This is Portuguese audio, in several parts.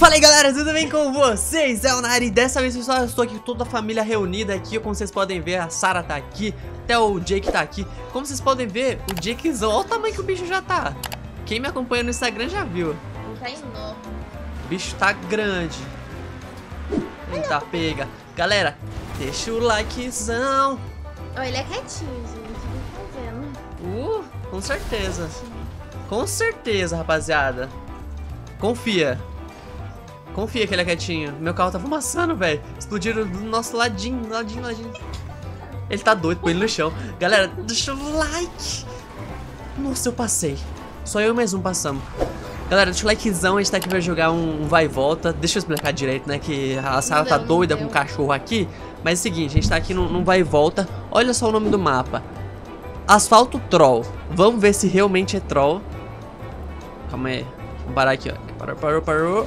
Fala aí galera, tudo bem com vocês? É o Nari. Dessa vez pessoal, eu estou aqui com toda a família reunida aqui. Como vocês podem ver, a Sarah tá aqui, até o Jake tá aqui. Como vocês podem ver, o Jakezão, olha o tamanho que o bicho já tá. Quem me acompanha no Instagram já viu. Ele tá enorme. O bicho tá grande. Eita, pega. Galera, deixa o likezão. Oh, ele é quietinho, gente. Não tá vendo. Com certeza. Com certeza, rapaziada. Confia. Confia que ele é quietinho. Meu carro tá fumaçando, velho. Explodiram do nosso ladinho. Ele tá doido, põe ele no chão. Galera, deixa o like. Nossa, eu passei. Só eu e mais um passamos. Galera, deixa o likezão. A gente tá aqui pra jogar um vai e volta. Deixa eu explicar direito, né? Que a Sarah tá doida com o cachorro aqui. Mas é o seguinte, a gente tá aqui num vai e volta. Olha só o nome do mapa. Asfalto Troll. Vamos ver se realmente é troll. Calma aí. Vamos parar aqui, ó. Parou.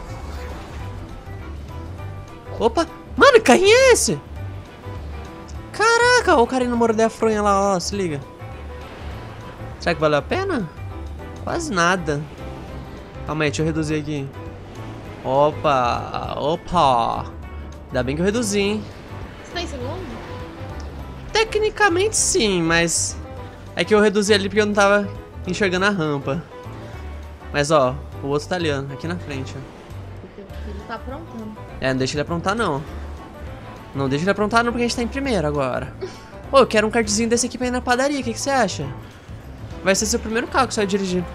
Opa! Mano, que carrinho é esse? Caraca, o cara indo morder a fronha lá, ó, se liga. Será que valeu a pena? Quase nada. Calma aí, deixa eu reduzir aqui. Opa! Ainda bem que eu reduzi, hein? Você tá em segundo? Tecnicamente sim, mas... é que eu reduzi ali porque eu não tava enxergando a rampa. Mas ó, o outro tá ali, ó, aqui na frente, ó. Ele tá aprontando. É, não deixa ele aprontar não. Não deixa ele aprontar não, porque a gente tá em primeiro agora. Pô, eu quero um kartzinho desse aqui pra ir na padaria, o que você acha? Vai ser seu primeiro carro que você vai dirigir.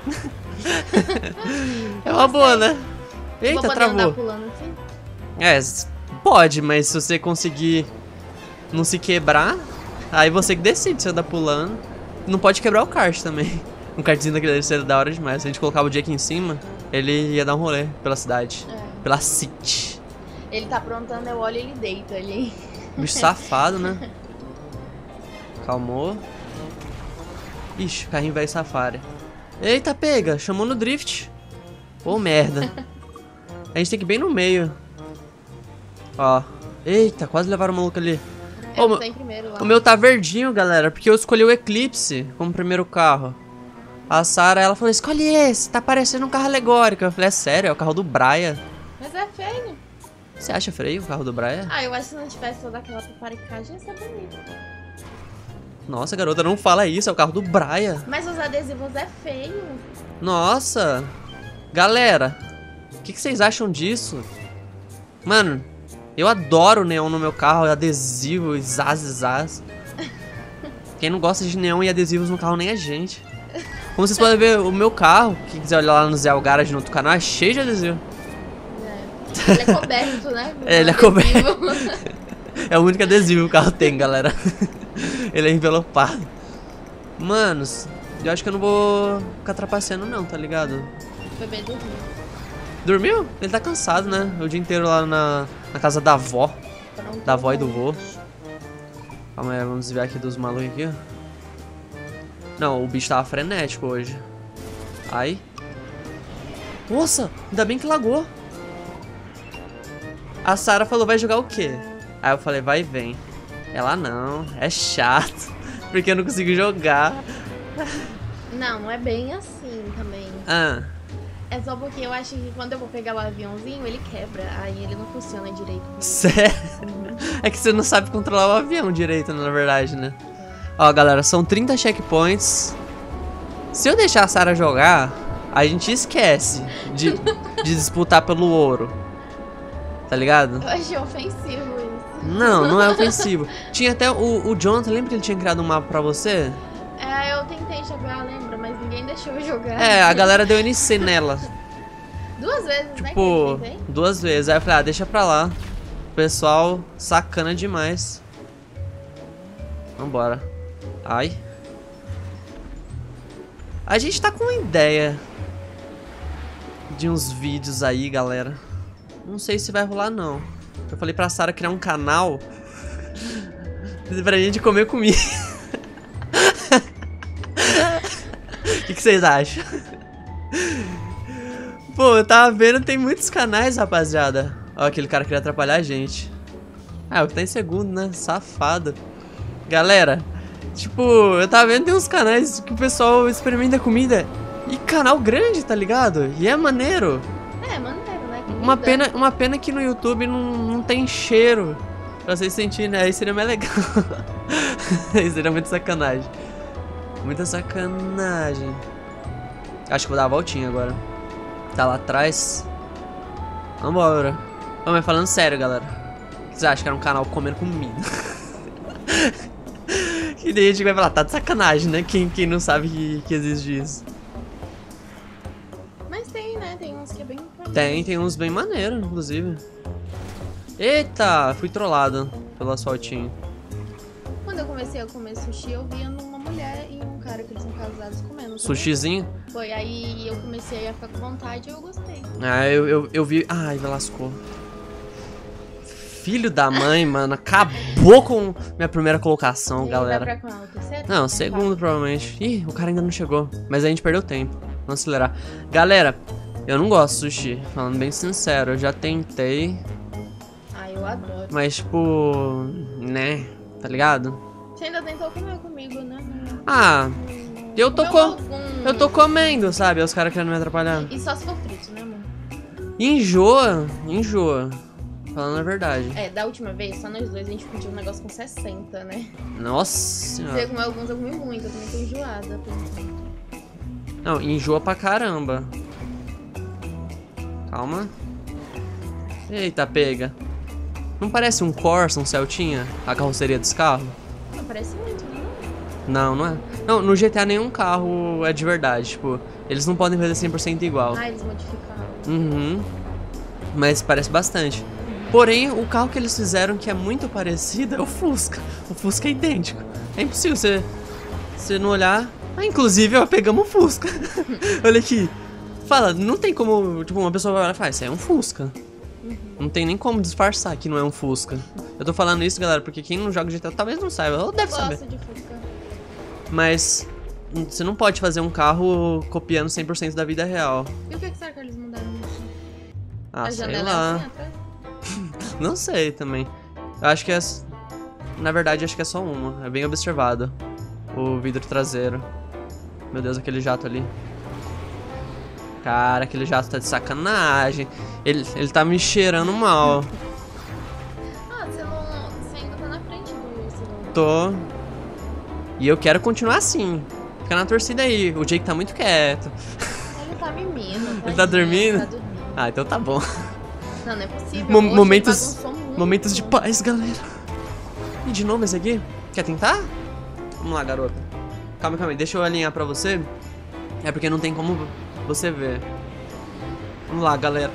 É uma boa, né? Eita, vou poder travou. andar pulando assim? É, pode, mas se você conseguir não se quebrar, aí você que decide se anda pulando. Não pode quebrar o kart também. Um kartzinho daquele deve ser da hora demais. Se a gente colocava o Jake em cima, ele ia dar um rolê pela cidade. Pela city. Ele tá aprontando, eu olho e ele deita ali. Bicho safado, né? Calmou. Ixi, carrinho velho safari. Eita, pega. Chamou no drift. Pô, merda. A gente tem que ir bem no meio. Ó. Eita, quase levaram o maluco ali. Eu tô em primeiro lá. O meu tá verdinho, galera, porque eu escolhi o Eclipse como primeiro carro. A Sarah, ela falou, escolhe esse, tá parecendo um carro alegórico. Eu falei, é sério, é o carro do Braia. Mas é feio. Você acha feio o carro do Braia? Ah, eu acho que se não tivesse toda aquela paparicagem ia ser bonito. Nossa, garota, não fala isso, é o carro do Braia. Mas os adesivos é feio. Nossa. Galera, o que vocês acham disso? Mano, eu adoro neon no meu carro, adesivo, zaz. Quem não gosta de neon e adesivos no carro nem a gente. Como vocês podem ver, o meu carro, quem quiser olhar lá no Zé Garage no outro canal, é cheio de adesivo. Ele é coberto, né? Ele é coberto. É o único adesivo que o carro tem, galera. Ele é envelopado. Manos, eu acho que eu não vou ficar trapaceando não, tá ligado? O bebê dormiu. Dormiu? Ele tá cansado, né? O dia inteiro lá na casa da avó. Pronto. Da avó e do vô. Calma aí, vamos desviar aqui dos malucos aqui, ó. Não, o bicho tava frenético hoje. Ai. Nossa, ainda bem que lagou. A Sarah falou, vai jogar o quê? Aí eu falei, vai e vem. Ela, não, é chato. Porque eu não consigo jogar. Não é bem assim também. Ah. É só porque eu acho que quando eu vou pegar o aviãozinho, ele quebra. Aí ele não funciona direito. Sério? É que você não sabe controlar o avião direito, na verdade, né? Ó, galera, são 30 checkpoints. Se eu deixar a Sarah jogar, a gente esquece de disputar pelo ouro. Tá ligado? Eu achei ofensivo isso. Não é ofensivo. Tinha até o Jonathan, lembra que ele tinha criado um mapa pra você? É, eu tentei jogar, lembra? Mas ninguém deixou eu jogar. É, a galera deu NC nela. 2 vezes, né? Tipo, Que eu tentei. 2 vezes. Aí eu falei, deixa pra lá. O pessoal sacana demais. Vambora. Ai. A gente tá com uma ideia de uns vídeos aí, galera. Não sei se vai rolar, não. Eu falei pra Sarah criar um canal pra gente comer comida. O que vocês acham? Pô, eu tava vendo, tem muitos canais, rapaziada. Ó, aquele cara queria atrapalhar a gente. Ah, o que tá em segundo, né? Safado. Galera, tipo, eu tava vendo, tem uns canais que o pessoal experimenta comida. E canal grande, tá ligado? E é maneiro. É, maneiro, né? Quem Uma pena que no YouTube não tem cheiro pra vocês sentirem, né? Aí seria mais legal. Aí seria muito sacanagem. Muita sacanagem. Acho que vou dar a voltinha agora. Tá lá atrás. Vambora. Ô, mas falando sério, galera. O que vocês acham que era um canal comendo comida? Que daí a gente vai falar, tá de sacanagem, né? Quem não sabe que existe isso. Mas tem, né? Tem uns que é bem... Tem uns bem maneiros, inclusive. Eita, fui trollado pelo asfaltinho. Quando eu comecei a comer sushi, eu via numa mulher e um cara que eles são casados comendo. Também. Sushizinho? Foi, aí eu comecei a ficar com vontade e eu gostei. Ah, eu vi... Ai, me lascou. Filho da mãe, mano. Acabou com minha primeira colocação, galera. Vai pra qual? Terceiro? Não, segundo, provavelmente. Ih, o cara ainda não chegou. Mas a gente perdeu tempo. Vamos acelerar. Galera, eu não gosto de sushi. Falando bem sincero, eu já tentei. Ah, eu adoro. Mas, tipo... Né? Tá ligado? Você ainda tentou comer comigo, né? Ah, eu tô Comeu eu tô comendo, sabe? Os caras querendo me atrapalhar. E só se for frito, né, amor? Enjoa. Falando a verdade. É, da última vez, só nós dois, a gente pediu um negócio com 60, né? Nossa Você senhora. comeu alguns, eu comi muito. Eu também tô enjoada, por enquanto. Não, enjoa pra caramba. Calma. Eita, pega. Não parece um Corsa, um Celtinha? A carroceria dos carros? Não, parece muito, né? Não é. Não, no GTA nenhum carro é de verdade. Tipo, eles não podem fazer 100% igual. Ah, eles modificaram. Uhum. Mas parece bastante. Porém, o carro que eles fizeram que é muito parecido é o Fusca. O Fusca é idêntico. É impossível você não olhar. Ah, inclusive, ó, pegamos o Fusca. Olha aqui. Fala, não tem como, tipo, uma pessoa vai olhar e fala, isso é um Fusca. Não tem nem como disfarçar que não é um Fusca. Eu tô falando isso, galera, porque quem não joga GTA talvez não saiba, ou deve saber. Eu gosto de Fusca. Mas você não pode fazer um carro copiando 100% da vida real. E o que será que eles mudaram nisso? Ah, A sei janela lá. é assim atrás? Não sei também. Eu acho que é... Na verdade, acho que é só uma. É bem observado. O vidro traseiro. Meu Deus, aquele jato ali. Cara, aquele jato tá de sacanagem. Ele tá me cheirando mal. Ah, você ainda tá na frente do segundo. Tô. E eu quero continuar assim. Fica na torcida aí. O Jake tá muito quieto. Ele tá mimino. Ele tá dormindo? Tá dormindo. Ah, então tá bom. Não, não é possível. Mo- Hoje momentos- bagunçou muito. Momentos de paz, galera. E de novo esse aqui? Quer tentar? Vamos lá, garota. Calma aí. Deixa eu alinhar pra você. É porque não tem como você ver. Vamos lá, galera.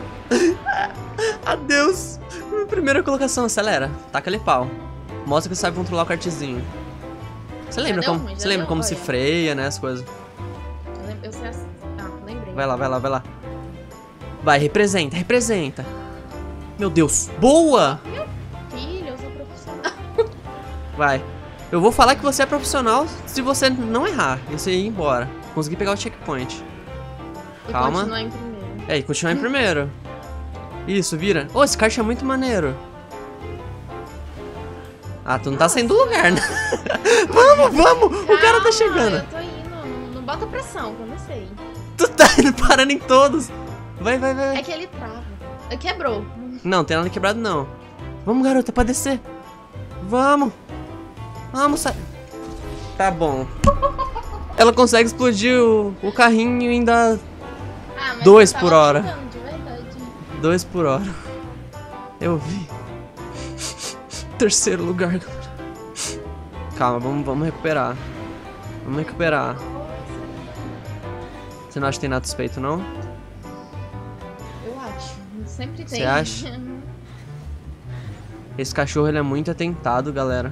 Adeus. Primeira colocação. Acelera. Taca ali pau. Mostra que você sabe controlar o kartzinho. Você lembra deu como, ruim, já você lembra deu? como se Olha. freia, né? As coisas. Eu sei assim. Ah, lembrei. Vai lá. Vai, representa. Meu Deus. Boa! Filho, eu sou profissional. Vai. Eu vou falar que você é profissional se você não errar. E você ir embora. Conseguir pegar o checkpoint. E Calma. continuar em primeiro. É, e continuar em primeiro. Isso, vira. Ô, esse kart é muito maneiro. Ah, tu não tá saindo do lugar, né? Vamos! O cara tá Calma, chegando. Eu tô indo. Não bota pressão, que eu não sei. Tu tá indo parando em todos. Vai. É que ele trava. Quebrou. Não, tem nada quebrado não. Vamos, garota, pra descer. Vamos, sai. Tá bom. Ela consegue explodir o carrinho e ainda Ah, mas 2 eu por tava hora. chegando, de verdade. 2 por hora. Eu vi. Terceiro lugar, galera. Calma, vamos recuperar. Você não acha que tem nada suspeito, não? Eu acho. Sempre tem. Você acha? Esse cachorro, ele é muito atentado, galera.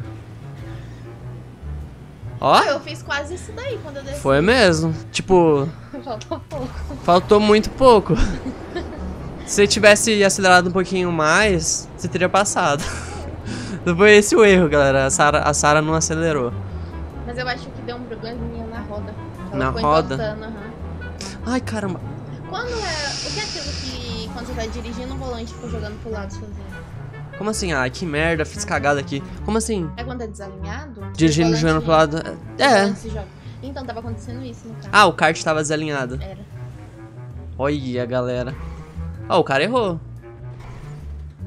Ó, Eu fiz quase isso daí quando eu desci. foi mesmo. Tipo, Faltou pouco. faltou muito pouco. Se você tivesse acelerado um pouquinho mais, você teria passado. Não foi esse o erro, galera. A Sarah não acelerou. Mas eu acho que deu um probleminha na roda. Na ficou roda? entortando, aham. Ai, caramba. Quando é... O que é aquilo que quando você tá dirigindo o volante fica jogando pro lado sozinho? Como assim? Ai, que merda, fiz cagada aqui. Como assim? É quando é desalinhado? Dirigindo e O jogando volante- pro lado. o É. volante se joga. Então, tava acontecendo isso no carro. Ah, o kart tava desalinhado. Era. Olha, galera. Ó, o cara errou.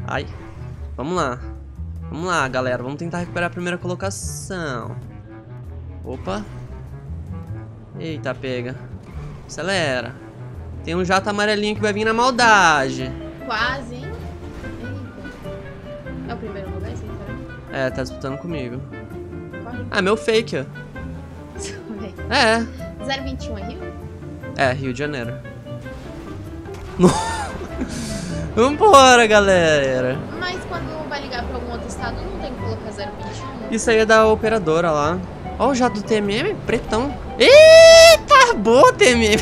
Ai. Vamos lá. Vamos lá, galera. Vamos tentar recuperar a primeira colocação. Opa. Eita, pega. Acelera. Tem um jato amarelinho que vai vir na maldade. Quase, hein? Eita. É o primeiro lugar, sim, cara? É, tá disputando comigo. Corre. Ah, meu fake, ó. É. 021 é Rio? É, Rio de Janeiro. Vambora, galera. Mas quando vai ligar pra algum outro estado, não tem que colocar 021. Isso aí é da operadora lá. Ó o jato do TMM, pretão. Eita, boa, TMM.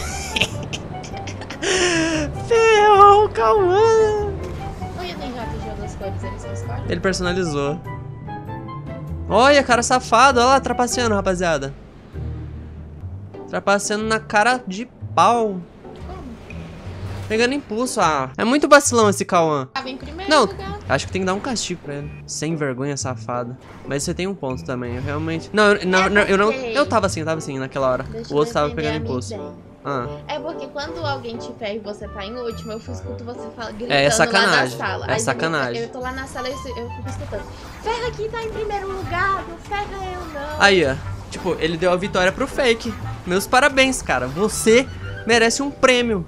Ferrou, Cauã. Não ia ter jato de outras cores, eles que escolhem? Ele personalizou. Olha, cara safado. Olha lá, trapaceando, rapaziada. Trapaceando na cara de pau. Pegando impulso, ah. É muito vacilão esse Cauã. Tava em primeiro Não, lugar. acho que tem que dar um castigo pra ele. Sem vergonha, safado. Mas você tem um ponto também, eu realmente... Não, eu não... Eu tava assim naquela hora. Deixa O outro eu tava defender pegando a minha impulso. ideia. Ah. É porque quando alguém te ferra e você tá em último, eu escuto você gritando É lá sacanagem. na sala. É Aí sacanagem. Eu tô lá na sala e eu fico escutando. Ferra aqui tá em primeiro lugar, não ferra eu não. Aí, ó. Tipo, ele deu a vitória pro fake. Meus parabéns, cara. Você merece um prêmio.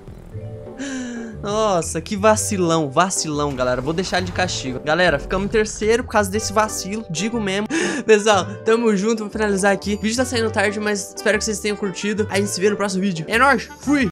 Nossa, que vacilão, vacilão, galera. Vou deixar ele de castigo. Galera, ficamos em terceiro por causa desse vacilo, digo mesmo. Pessoal, tamo junto, vou finalizar aqui. O vídeo tá saindo tarde, mas espero que vocês tenham curtido. A gente se vê no próximo vídeo. É nóis, fui!